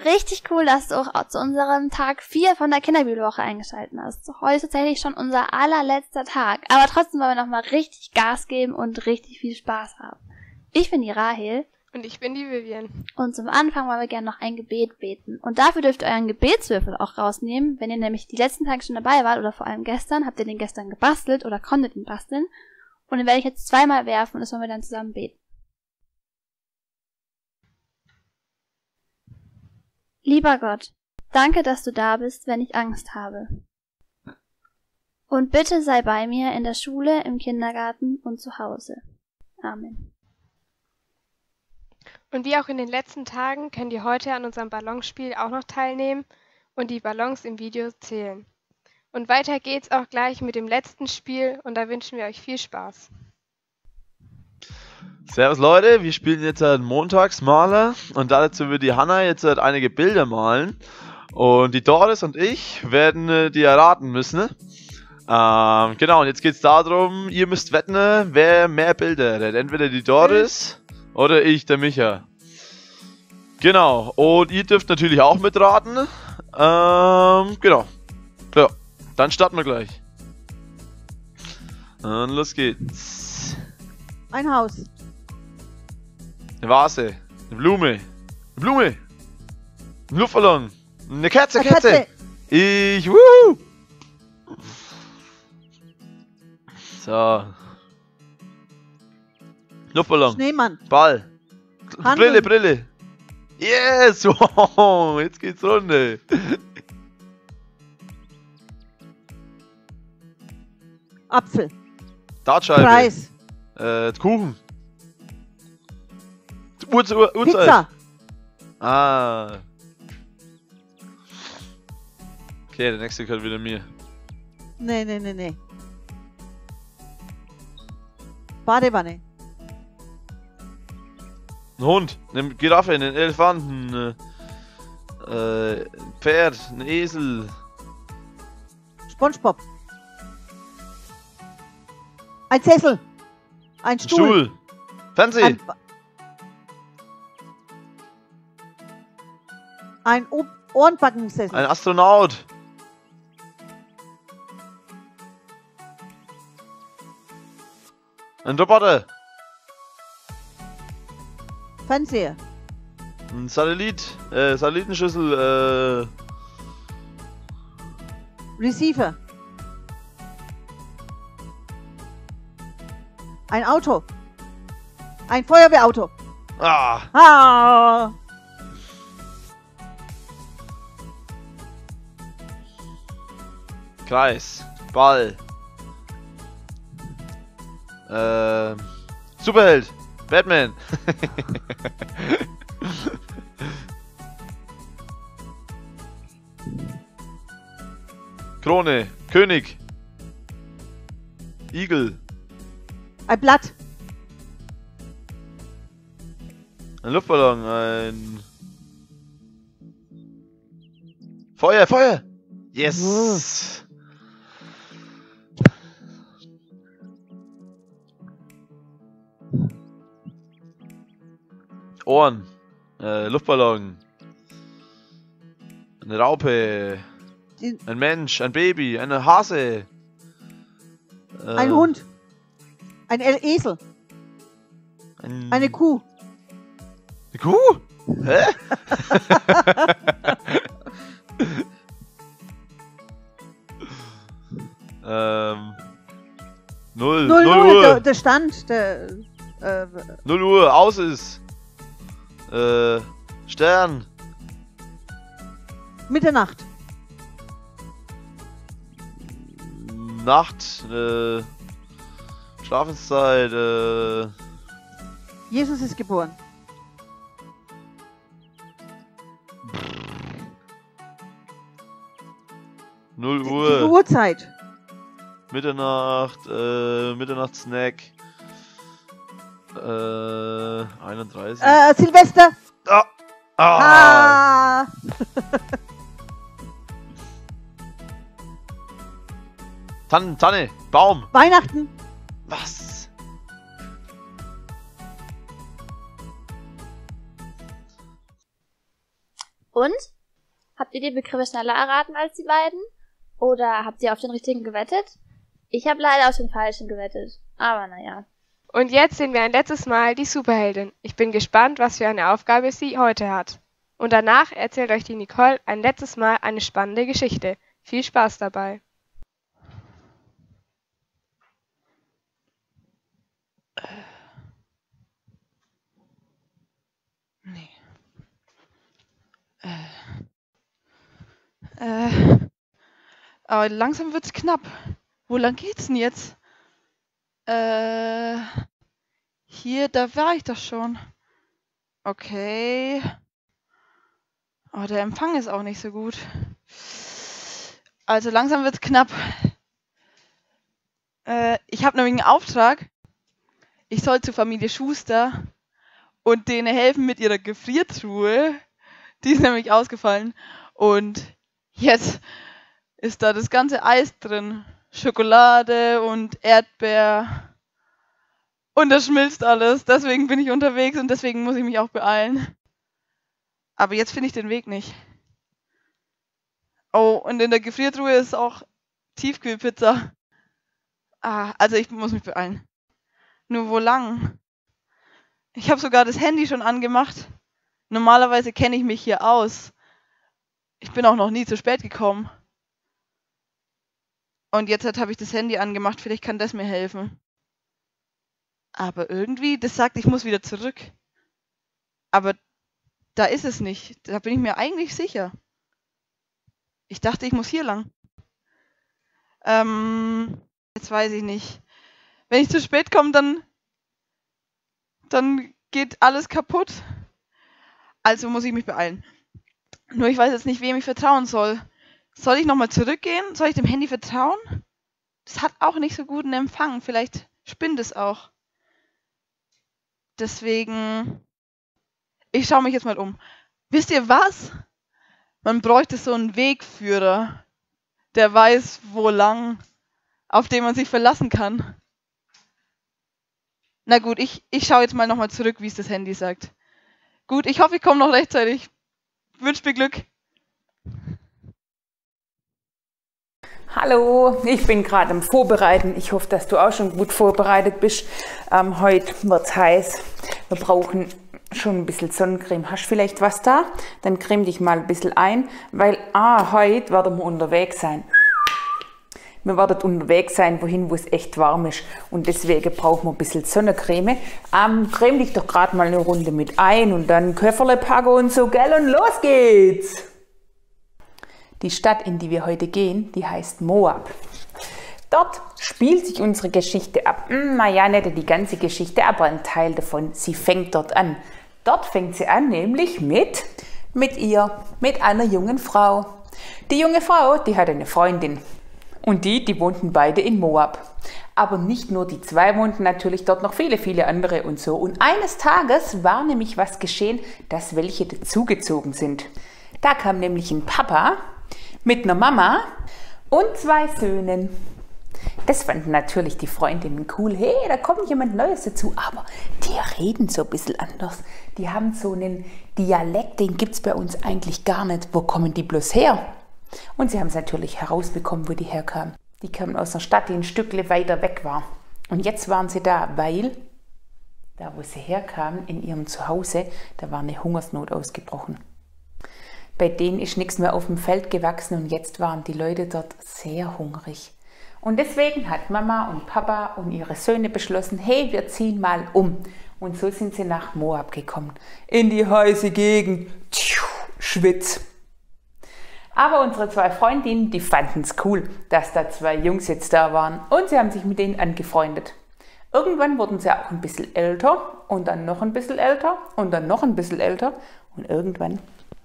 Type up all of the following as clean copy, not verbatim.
richtig cool, dass du auch zu unserem Tag 4 von der Kinderbibelwoche eingeschaltet hast. Heute ist tatsächlich schon unser allerletzter Tag, aber trotzdem wollen wir nochmal richtig Gas geben und richtig viel Spaß haben. Ich bin die Rahel. Und ich bin die Vivian. Und zum Anfang wollen wir gerne noch ein Gebet beten. Und dafür dürft ihr euren Gebetswürfel auch rausnehmen. Wenn ihr nämlich die letzten Tage schon dabei wart, oder vor allem gestern, habt ihr den gestern gebastelt oder konntet ihn basteln. Und den werde ich jetzt zweimal werfen und das wollen wir dann zusammen beten. Lieber Gott, danke, dass du da bist, wenn ich Angst habe. Und bitte sei bei mir in der Schule, im Kindergarten und zu Hause. Amen. Und wie auch in den letzten Tagen könnt ihr heute an unserem Ballonspiel auch noch teilnehmen und die Ballons im Video zählen. Und weiter geht's auch gleich mit dem letzten Spiel und da wünschen wir euch viel Spaß. Servus Leute, wir spielen jetzt Montagsmaler und dazu wird die Hanna jetzt einige Bilder malen und die Doris und ich werden die erraten müssen. Genau, und jetzt geht's darum, ihr müsst wetten, wer mehr Bilder hat. Entweder die Doris oder ich, der Micha. Genau, und ihr dürft natürlich auch mitraten. Genau. Ja, dann starten wir gleich. Und los geht's. Ein Haus. Eine Vase. Eine Blume. Eine Blume. Ein Luftballon. Eine Kerze, Eine Kerze. Katze. Ich, wuhu. So. Luftballon. Schneemann. Ball. Handeln. Brille. Yes! Wow, jetzt geht's runter. Apfel. Dartscheibe. Preis. Kuchen. Uhrzeit. Pizza. Ah. Okay, der nächste gehört wieder mir. Nee. Badewanne. Ein Hund, eine Giraffe, einen Elefanten, Pferd, ein Esel. SpongeBob. Ein Sessel. Ein Ein Stuhl. Stuhl. Fernsehen. Ein Ohrenbackensessel. Ein Astronaut. Ein Roboter. Fernseher. Ein Satellitenschüssel. Receiver. Ein Auto. Ein Feuerwehrauto. Ah. Ah. Kreis. Ball. Superheld. Batman. Krone. König. Igel. Ein Blatt. Ein Luftballon. Ein Feuer. Yes. Ohren. Luftballon. Eine Raupe. Ein Mensch. Ein Baby. Eine Hase. Ein Hund. Ein Esel. Eine Kuh. Eine Kuh? Hä? Null Uhr. Der Stand. 0 Uhr. Aus ist. Stern. Mitternacht. Nacht. Schlafenszeit. Jesus ist geboren. Null Die Uhr. Uhrzeit. Mitternacht. Mitternachtssnack. 31. Silvester. Ah. Tanne. Baum. Weihnachten. Was? Und? Habt ihr die Begriffe schneller erraten als die beiden? Oder habt ihr auf den richtigen gewettet? Ich habe leider auf den falschen gewettet. Aber naja. Und jetzt sehen wir ein letztes Mal die Superheldin. Ich bin gespannt, was für eine Aufgabe sie heute hat. Und danach erzählt euch die Nicole ein letztes Mal eine spannende Geschichte. Viel Spaß dabei. Nee. Aber langsam wird's knapp. Wo lang geht's denn jetzt? Hier, da war ich doch schon. Okay. Oh, der Empfang ist auch nicht so gut. Also langsam wird's knapp. Ich habe nämlich einen Auftrag. Ich soll zur Familie Schuster und denen helfen mit ihrer Gefriertruhe. Die ist nämlich ausgefallen. Und jetzt ist da das ganze Eis drin. Schokolade und Erdbeer. Und das schmilzt alles. Deswegen bin ich unterwegs und deswegen muss ich mich auch beeilen. Aber jetzt finde ich den Weg nicht. Oh, und in der Gefriertruhe ist auch Tiefkühlpizza. Also ich muss mich beeilen. Nur wo lang? Ich habe sogar das Handy schon angemacht. Normalerweise kenne ich mich hier aus. Ich bin auch noch nie zu spät gekommen. Und jetzt habe ich das Handy angemacht. Vielleicht kann das mir helfen. Aber irgendwie, das sagt, ich muss wieder zurück. Aber da ist es nicht. Da bin ich mir eigentlich sicher. Ich dachte, ich muss hier lang. Jetzt weiß ich nicht. Wenn ich zu spät komme, dann geht alles kaputt. Also muss ich mich beeilen. Nur ich weiß jetzt nicht, wem ich vertrauen soll. Soll ich nochmal zurückgehen? Soll ich dem Handy vertrauen? Das hat auch nicht so guten Empfang. Vielleicht spinnt es auch. Deswegen, ich schaue mich jetzt mal um. Wisst ihr was? Man bräuchte so einen Wegführer, der weiß, wo lang, auf den man sich verlassen kann. Na gut, ich schaue jetzt mal nochmal zurück, wie es das Handy sagt. Gut, ich hoffe, ich komme noch rechtzeitig. Wünscht mir Glück. Hallo, ich bin gerade am Vorbereiten. Ich hoffe, dass du auch schon gut vorbereitet bist. Heute wird es heiß. Wir brauchen schon ein bisschen Sonnencreme. Hast du vielleicht was da? Dann creme dich mal ein bisschen ein, weil heute werden wir unterwegs sein. Wir werden unterwegs sein, wohin, wo es echt warm ist. Und deswegen brauchen wir ein bisschen Sonnencreme. Creme dich doch gerade mal eine Runde mit ein und dann Köfferle packen und so, gell? Und los geht's! Die Stadt, in die wir heute gehen, die heißt Moab. Dort spielt sich unsere Geschichte ab. Naja, nicht die ganze Geschichte, aber ein Teil davon. Sie fängt dort an. Dort fängt sie an, nämlich mit einer jungen Frau. Die junge Frau, die hat eine Freundin. Und die wohnten beide in Moab. Aber nicht nur die zwei wohnten natürlich dort, noch viele, viele andere und so. Und eines Tages war nämlich was geschehen, dass welche dazugezogen sind. Da kam nämlich ein Papa mit einer Mama und zwei Söhnen. Das fanden natürlich die Freundinnen cool. Hey, da kommt jemand Neues dazu. Aber die reden so ein bisschen anders. Die haben so einen Dialekt, den gibt es bei uns eigentlich gar nicht. Wo kommen die bloß her? Und sie haben es natürlich herausbekommen, wo die herkamen. Die kamen aus einer Stadt, die ein Stückle weiter weg war. Und jetzt waren sie da, weil da, wo sie herkamen, in ihrem Zuhause, da war eine Hungersnot ausgebrochen. Bei denen ist nichts mehr auf dem Feld gewachsen und jetzt waren die Leute dort sehr hungrig. Und deswegen hat Mama und Papa und ihre Söhne beschlossen, hey, wir ziehen mal um. Und so sind sie nach Moab gekommen. In die heiße Gegend. Schwitz. Aber unsere zwei Freundinnen, die fanden es cool, dass da zwei Jungs jetzt da waren. Und sie haben sich mit denen angefreundet. Irgendwann wurden sie auch ein bisschen älter und dann noch ein bisschen älter und dann noch ein bisschen älter. Und irgendwann,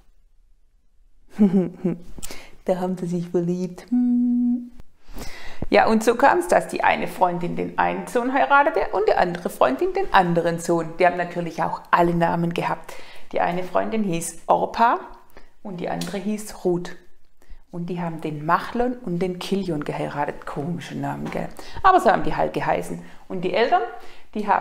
da haben sie sich verliebt. Ja, und so kam es, dass die eine Freundin den einen Sohn heiratete und die andere Freundin den anderen Sohn. Die haben natürlich auch alle Namen gehabt. Die eine Freundin hieß Orpa und die andere hieß Ruth. Und die haben den Machlon und den Kilion geheiratet. Komische Namen, gell? Aber so haben die halt geheißen. Und die Eltern, die haben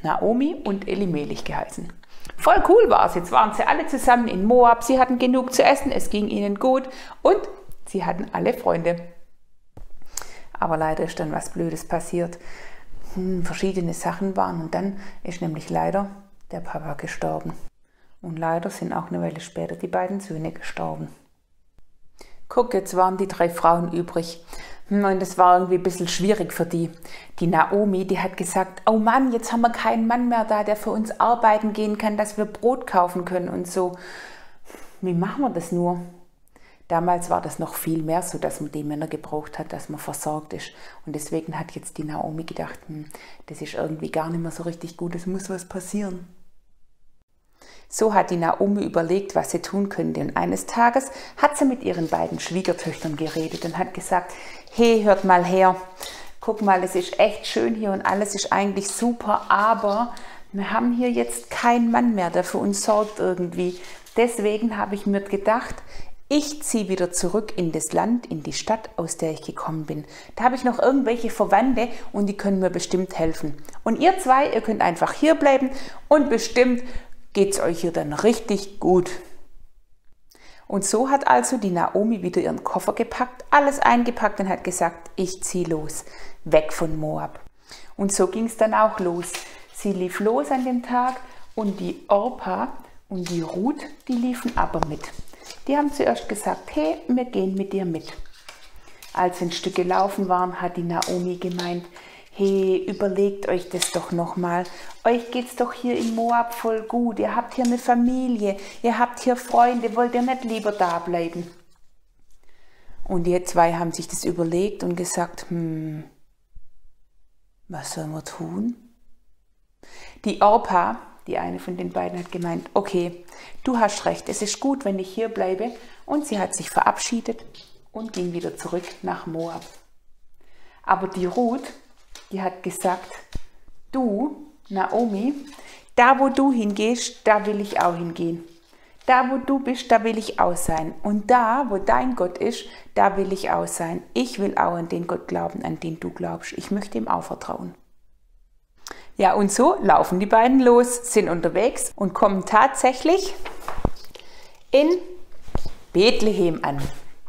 Naomi und Elimelech geheißen. Voll cool war es. Jetzt waren sie alle zusammen in Moab. Sie hatten genug zu essen, es ging ihnen gut und sie hatten alle Freunde. Aber leider ist dann was Blödes passiert. Verschiedene Sachen waren und dann ist nämlich leider der Papa gestorben. Und leider sind auch eine Weile später die beiden Söhne gestorben. Guck, jetzt waren die 3 Frauen übrig. Und das war irgendwie ein bisschen schwierig für die. Die Naomi, die hat gesagt, oh Mann, jetzt haben wir keinen Mann mehr da, der für uns arbeiten gehen kann, dass wir Brot kaufen können und so. Wie machen wir das nur? Damals war das noch viel mehr so, dass man die Männer gebraucht hat, dass man versorgt ist. Und deswegen hat jetzt die Naomi gedacht, das ist irgendwie gar nicht mehr so richtig gut, es muss was passieren. So hat die Naomi überlegt, was sie tun könnte. Und eines Tages hat sie mit ihren beiden Schwiegertöchtern geredet und hat gesagt, hey, hört mal her, guck mal, es ist echt schön hier und alles ist eigentlich super, aber wir haben hier jetzt keinen Mann mehr, der für uns sorgt irgendwie. Deswegen habe ich mir gedacht, ich ziehe wieder zurück in das Land, in die Stadt, aus der ich gekommen bin. Da habe ich noch irgendwelche Verwandte und die können mir bestimmt helfen. Und ihr 2, ihr könnt einfach hier bleiben und bestimmt geht es euch hier dann richtig gut. Und so hat also die Naomi wieder ihren Koffer gepackt, alles eingepackt und hat gesagt, ich ziehe los, weg von Moab. Und so ging es dann auch los. Sie lief los an dem Tag und die Orpa und die Ruth, die liefen aber mit. Die haben zuerst gesagt, hey, wir gehen mit dir mit. Als sie ein Stück gelaufen waren, hat die Naomi gemeint, hey, überlegt euch das doch nochmal. Euch geht's doch hier in Moab voll gut. Ihr habt hier eine Familie, ihr habt hier Freunde. Wollt ihr nicht lieber da bleiben? Und die 2 haben sich das überlegt und gesagt, was sollen wir tun? Die Orpa, die eine von den beiden, hat gemeint, okay, du hast recht, es ist gut, wenn ich hier bleibe. Und sie hat sich verabschiedet und ging wieder zurück nach Moab. Aber die Ruth, die hat gesagt, du, Naomi, da wo du hingehst, da will ich auch hingehen. Da wo du bist, da will ich auch sein. Und da, wo dein Gott ist, da will ich auch sein. Ich will auch an den Gott glauben, an den du glaubst. Ich möchte ihm auch vertrauen. Ja, und so laufen die beiden los, sind unterwegs und kommen tatsächlich in Bethlehem an,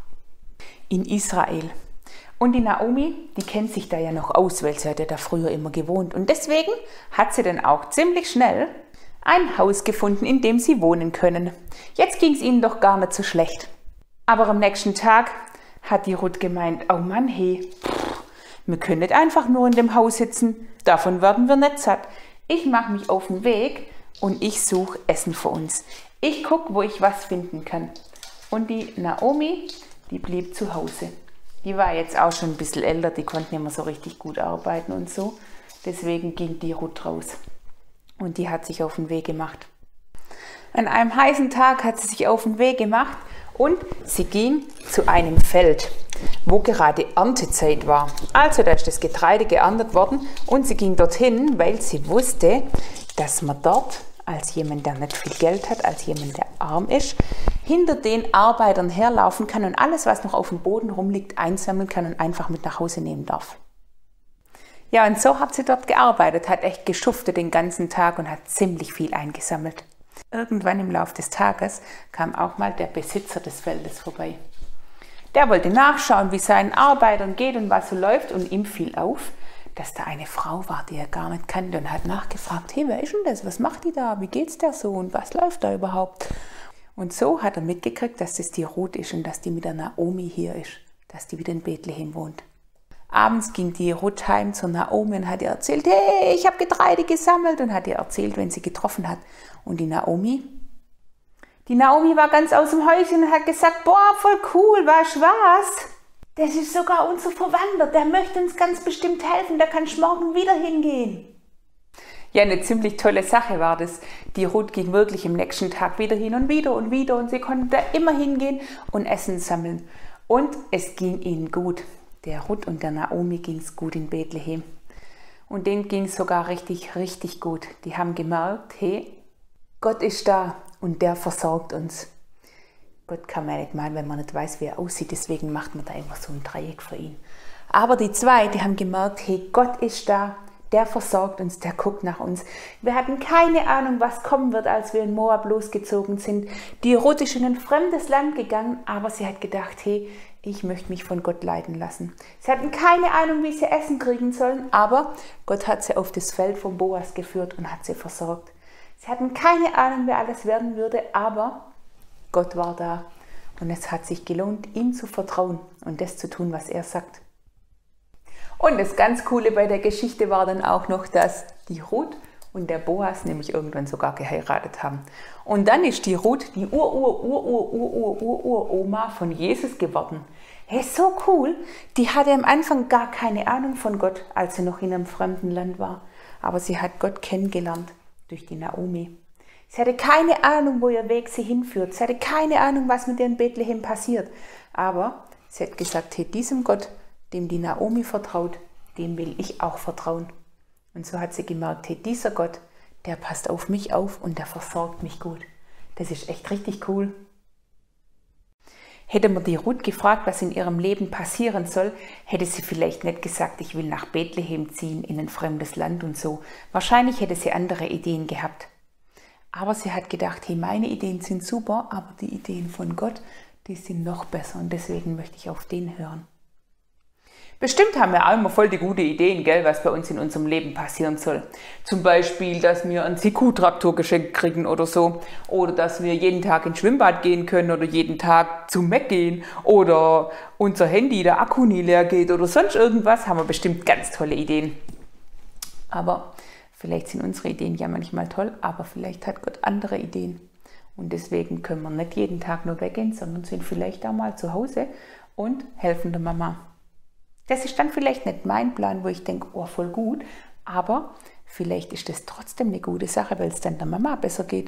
in Israel. Und die Naomi, die kennt sich da ja noch aus, weil sie hat ja da früher immer gewohnt. Und deswegen hat sie dann auch ziemlich schnell ein Haus gefunden, in dem sie wohnen können. Jetzt ging es ihnen doch gar nicht so schlecht. Aber am nächsten Tag hat die Ruth gemeint, oh Mann, hey, wir können nicht einfach nur in dem Haus sitzen, davon werden wir nicht satt. Ich mache mich auf den Weg und ich suche Essen für uns. Ich gucke, wo ich was finden kann. Und die Naomi, die blieb zu Hause. Die war jetzt auch schon ein bisschen älter, die konnte nicht mehr so richtig gut arbeiten und so. Deswegen ging die Ruth raus. Und die hat sich auf den Weg gemacht. An einem heißen Tag hat sie sich auf den Weg gemacht und sie ging zu einem Feld, wo gerade Erntezeit war. Also da ist das Getreide geerntet worden und sie ging dorthin, weil sie wusste, dass man dort als jemand, der nicht viel Geld hat, als jemand, der arm ist, hinter den Arbeitern herlaufen kann und alles, was noch auf dem Boden rumliegt, einsammeln kann und einfach mit nach Hause nehmen darf. Ja, und so hat sie dort gearbeitet, hat echt geschuftet den ganzen Tag und hat ziemlich viel eingesammelt. Irgendwann im Laufe des Tages kam auch mal der Besitzer des Feldes vorbei. Der wollte nachschauen, wie seinen Arbeitern geht und was so läuft, und ihm fiel auf, dass da eine Frau war, die er gar nicht kannte, und hat nachgefragt, hey, wer ist denn das? Was macht die da? Wie geht's der so? Und was läuft da überhaupt? Und so hat er mitgekriegt, dass das die Ruth ist und dass die mit der Naomi hier ist, dass die wieder in Bethlehem wohnt. Abends ging die Ruth heim zur Naomi und hat ihr erzählt, hey, ich habe Getreide gesammelt, und hat ihr erzählt, wenn sie getroffen hat. Und die Naomi war ganz aus dem Häuschen und hat gesagt, boah, voll cool, weißt du was? Das ist sogar unser Verwandter, der möchte uns ganz bestimmt helfen, da kannst du morgen wieder hingehen. Ja, eine ziemlich tolle Sache war das. Die Ruth ging wirklich am nächsten Tag wieder hin und wieder und wieder, und sie konnten da immer hingehen und Essen sammeln. Und es ging ihnen gut. Der Ruth und der Naomi ging es gut in Bethlehem. Und denen ging es sogar richtig, richtig gut. Die haben gemerkt, hey, Gott ist da und der versorgt uns. Gott kann man nicht meinen, wenn man nicht weiß, wie er aussieht. Deswegen macht man da immer so ein Dreieck für ihn. Aber die zwei, die haben gemerkt, hey, Gott ist da, der versorgt uns, der guckt nach uns. Wir hatten keine Ahnung, was kommen wird, als wir in Moab losgezogen sind. Die Ruth ist in ein fremdes Land gegangen, aber sie hat gedacht, hey, ich möchte mich von Gott leiten lassen. Sie hatten keine Ahnung, wie sie Essen kriegen sollen, aber Gott hat sie auf das Feld von Boas geführt und hat sie versorgt. Sie hatten keine Ahnung, wer alles werden würde, aber Gott war da. Und es hat sich gelohnt, ihm zu vertrauen und das zu tun, was er sagt. Und das ganz Coole bei der Geschichte war dann auch noch, dass die Ruth und der Boas nämlich irgendwann sogar geheiratet haben. Und dann ist die Ruth die Uroma von Jesus geworden. Hey, so cool. Die hatte am Anfang gar keine Ahnung von Gott, als sie noch in einem fremden Land war. Aber sie hat Gott kennengelernt durch die Naomi. Sie hatte keine Ahnung, wo ihr Weg sie hinführt. Sie hatte keine Ahnung, was mit ihr in Bethlehem passiert. Aber sie hat gesagt, hey, diesem Gott, dem die Naomi vertraut, dem will ich auch vertrauen. Und so hat sie gemerkt, hey, dieser Gott, der passt auf mich auf und der versorgt mich gut. Das ist echt richtig cool. Hätte man die Ruth gefragt, was in ihrem Leben passieren soll, hätte sie vielleicht nicht gesagt, ich will nach Bethlehem ziehen, in ein fremdes Land und so. Wahrscheinlich hätte sie andere Ideen gehabt. Aber sie hat gedacht, hey, meine Ideen sind super, aber die Ideen von Gott, die sind noch besser und deswegen möchte ich auf den hören. Bestimmt haben wir auch immer voll die gute Ideen, gell, was bei uns in unserem Leben passieren soll. Zum Beispiel, dass wir einen CQ-Traktor geschenkt kriegen oder so. Oder dass wir jeden Tag ins Schwimmbad gehen können oder jeden Tag zum Mac gehen. Oder unser Handy, der Akku nie leer geht oder sonst irgendwas. Haben wir bestimmt ganz tolle Ideen. Aber vielleicht sind unsere Ideen ja manchmal toll, aber vielleicht hat Gott andere Ideen. Und deswegen können wir nicht jeden Tag nur weggehen, sondern sind vielleicht auch mal zu Hause und helfen der Mama. Das ist dann vielleicht nicht mein Plan, wo ich denke, oh, voll gut, aber vielleicht ist das trotzdem eine gute Sache, weil es dann der Mama besser geht.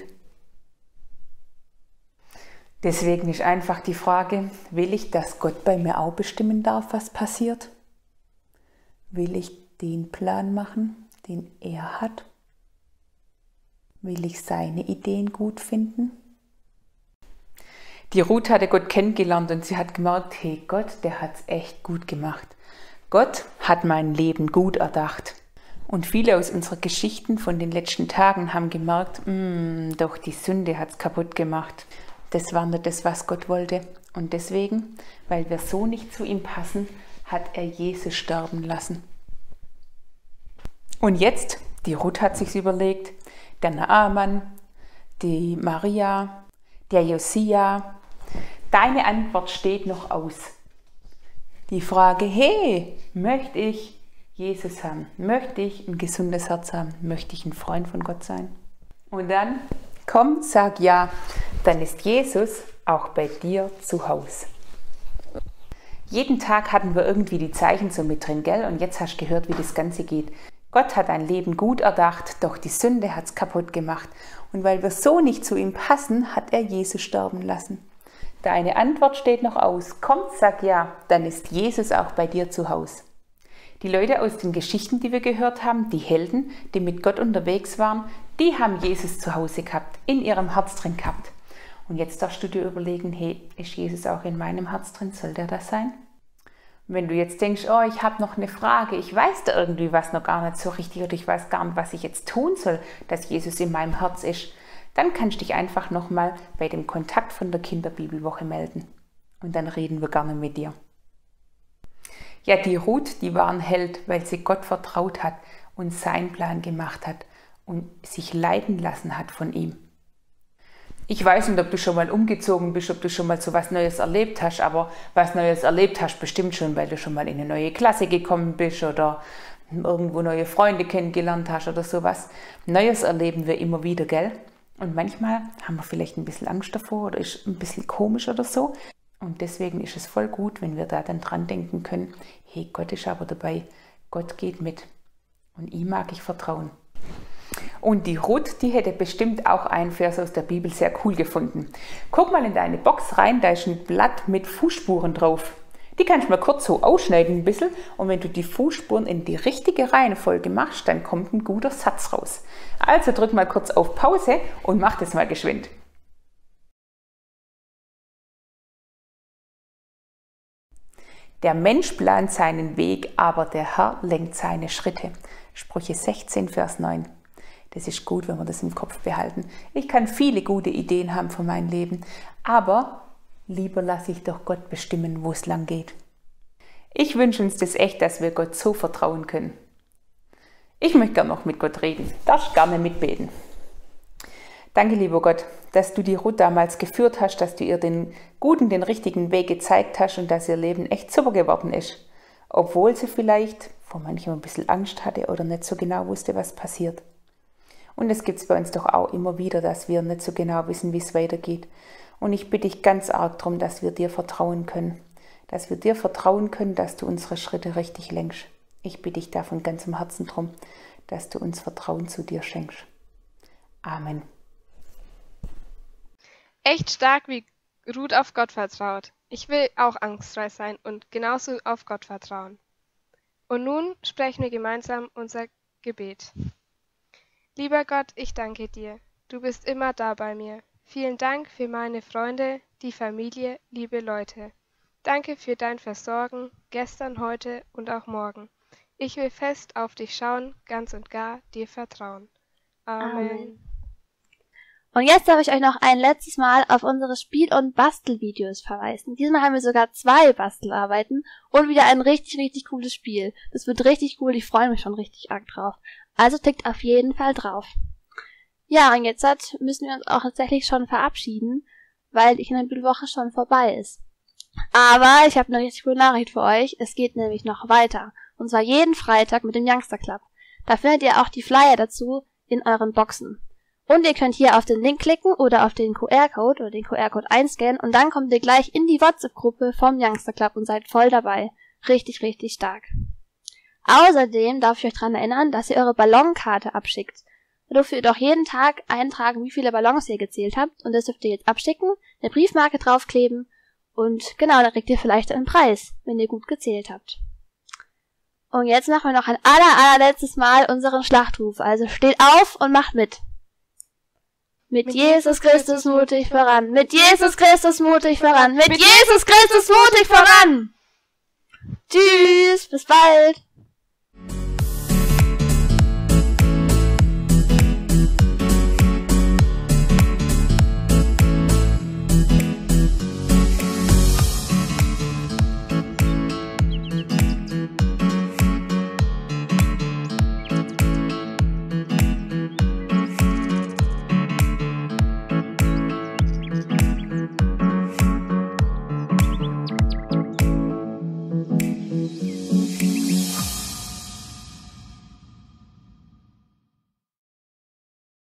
Deswegen ist einfach die Frage, will ich, dass Gott bei mir auch bestimmen darf, was passiert? Will ich den Plan machen, den er hat? Will ich seine Ideen gut finden? Die Ruth hatte Gott kennengelernt und sie hat gemerkt, hey, Gott, der hat es echt gut gemacht. Gott hat mein Leben gut erdacht. Und viele aus unseren Geschichten von den letzten Tagen haben gemerkt, doch die Sünde hat es kaputt gemacht. Das war nicht das, was Gott wollte. Und deswegen, weil wir so nicht zu ihm passen, hat er Jesus sterben lassen. Und jetzt, die Ruth hat sich überlegt, der Naaman, die Maria, der Josia, deine Antwort steht noch aus. Die Frage, hey, möchte ich Jesus haben? Möchte ich ein gesundes Herz haben? Möchte ich ein Freund von Gott sein? Und dann, komm, sag ja, dann ist Jesus auch bei dir zu Hause. Jeden Tag hatten wir irgendwie die Zeichen so mit drin, gell? Und jetzt hast du gehört, wie das Ganze geht. Gott hat dein Leben gut erdacht, doch die Sünde hat es kaputt gemacht. Und weil wir so nicht zu ihm passen, hat er Jesus sterben lassen. Deine Antwort steht noch aus. Komm, sag ja, dann ist Jesus auch bei dir zu Hause. Die Leute aus den Geschichten, die wir gehört haben, die Helden, die mit Gott unterwegs waren, die haben Jesus zu Hause gehabt, in ihrem Herz drin gehabt. Und jetzt darfst du dir überlegen, hey, ist Jesus auch in meinem Herz drin? Soll der das sein? Und wenn du jetzt denkst, oh, ich habe noch eine Frage, ich weiß da irgendwie was noch gar nicht so richtig oder ich weiß gar nicht, was ich jetzt tun soll, dass Jesus in meinem Herz ist, dann kannst du dich einfach nochmal bei dem Kontakt von der Kinderbibelwoche melden. Und dann reden wir gerne mit dir. Ja, die Ruth, die war ein Held, weil sie Gott vertraut hat und seinen Plan gemacht hat und sich leiten lassen hat von ihm. Ich weiß nicht, ob du schon mal umgezogen bist, ob du schon mal so was Neues erlebt hast, aber was Neues erlebt hast bestimmt schon, weil du schon mal in eine neue Klasse gekommen bist oder irgendwo neue Freunde kennengelernt hast oder sowas. Neues erleben wir immer wieder, gell? Und manchmal haben wir vielleicht ein bisschen Angst davor oder ist ein bisschen komisch oder so. Und deswegen ist es voll gut, wenn wir da dann dran denken können, hey, Gott ist aber dabei, Gott geht mit und ihm mag ich vertrauen. Und die Ruth, die hätte bestimmt auch einen Vers aus der Bibel sehr cool gefunden. Guck mal in deine Box rein, da ist ein Blatt mit Fußspuren drauf. Die kannst du mal kurz so ausschneiden ein bisschen und wenn du die Fußspuren in die richtige Reihenfolge machst, dann kommt ein guter Satz raus. Also drück mal kurz auf Pause und mach das mal geschwind. Der Mensch plant seinen Weg, aber der Herr lenkt seine Schritte. Sprüche 16, Vers 9. Das ist gut, wenn wir das im Kopf behalten. Ich kann viele gute Ideen haben für mein Leben, aber lieber lasse ich doch Gott bestimmen, wo es lang geht. Ich wünsche uns das echt, dass wir Gott so vertrauen können. Ich möchte gerne noch mit Gott reden. Darfst gerne mitbeten. Danke, lieber Gott, dass du die Ruth damals geführt hast, dass du ihr den guten, den richtigen Weg gezeigt hast und dass ihr Leben echt super geworden ist. Obwohl sie vielleicht vor manchem ein bisschen Angst hatte oder nicht so genau wusste, was passiert. Und das gibt es bei uns doch auch immer wieder, dass wir nicht so genau wissen, wie es weitergeht. Und ich bitte dich ganz arg darum, dass wir dir vertrauen können. Dass wir dir vertrauen können, dass du unsere Schritte richtig lenkst. Ich bitte dich da von ganzem Herzen darum, dass du uns Vertrauen zu dir schenkst. Amen. Echt stark, wie Ruth auf Gott vertraut. Ich will auch angstfrei sein und genauso auf Gott vertrauen. Und nun sprechen wir gemeinsam unser Gebet. Lieber Gott, ich danke dir. Du bist immer da bei mir. Vielen Dank für meine Freunde, die Familie, liebe Leute. Danke für dein Versorgen, gestern, heute und auch morgen. Ich will fest auf dich schauen, ganz und gar dir vertrauen. Amen. Und jetzt darf ich euch noch ein letztes Mal auf unsere Spiel- und Bastelvideos verweisen. Diesmal haben wir sogar 2 Bastelarbeiten und wieder ein richtig, richtig cooles Spiel. Das wird richtig cool, ich freue mich schon richtig arg drauf. Also klickt auf jeden Fall drauf. Ja, und jetzt müssen wir uns auch tatsächlich schon verabschieden, weil die Kinderspielwoche schon vorbei ist. Aber ich habe eine richtig coole Nachricht für euch. Es geht nämlich noch weiter. Und zwar jeden Freitag mit dem Youngster Club. Da findet ihr auch die Flyer dazu in euren Boxen. Und ihr könnt hier auf den Link klicken oder auf den QR-Code oder den QR-Code einscannen und dann kommt ihr gleich in die WhatsApp-Gruppe vom Youngster Club und seid voll dabei. Richtig, richtig stark. Außerdem darf ich euch daran erinnern, dass ihr eure Ballonkarte abschickt. Da dürft ihr doch jeden Tag eintragen, wie viele Ballons ihr gezählt habt und das dürft ihr jetzt abschicken, eine Briefmarke draufkleben und genau, dann kriegt ihr vielleicht einen Preis, wenn ihr gut gezählt habt. Und jetzt machen wir noch ein allerletztes Mal unseren Schlachtruf, also steht auf und macht mit. Mit Jesus Christus mutig voran, mit Jesus Christus mutig voran, mit Jesus Christus mutig voran! Tschüss, bis bald!